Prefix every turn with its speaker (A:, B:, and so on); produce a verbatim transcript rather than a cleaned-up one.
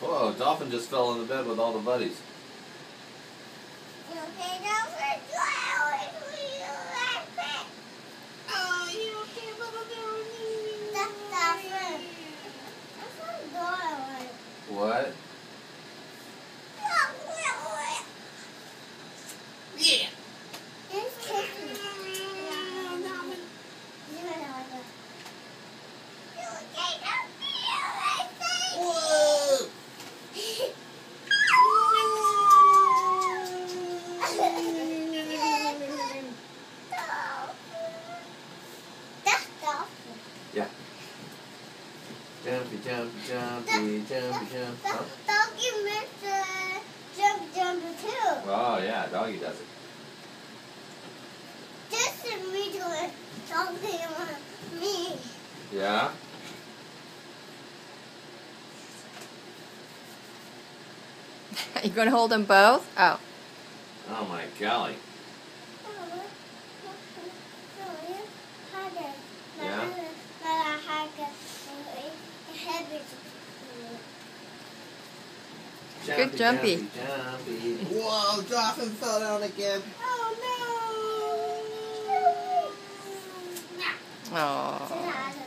A: Whoa, Dolphin just fell in the bed with all the buddies.
B: Okay, Dolphin? Oh, you okay, little Dolphin? That's Dolphin. That's not Dolphin.
A: What?
B: Yeah. It's kicking. Dolphin. You and I go. You okay, Dolphin? Whoa!
A: Yeah. Jumpy, jumpy, jumpy, jumpy, jumpy. Huh?
B: Doggy makes the jump, jumpy too.
A: Oh yeah, doggy does it.
B: This is me doing something on me.
A: Yeah?
C: You going to hold them both? Oh.
A: Oh my golly. Yeah?
C: Good Jumpy.
A: Jumpy, jumpy.
D: Whoa, Dolphin fell down again.
B: Oh no!
C: Oh.